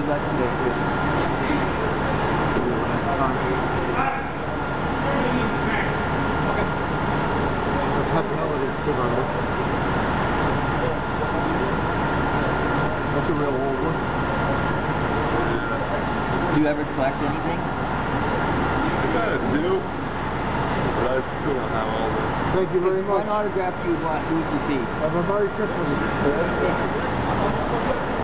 got today too. Happy holidays too, by the way. That's a real old one. Do you ever collect anything? I kind of do, but I still don't have all the... Thank you very much. What autograph do you want? Who's the thief? Have a Merry Christmas.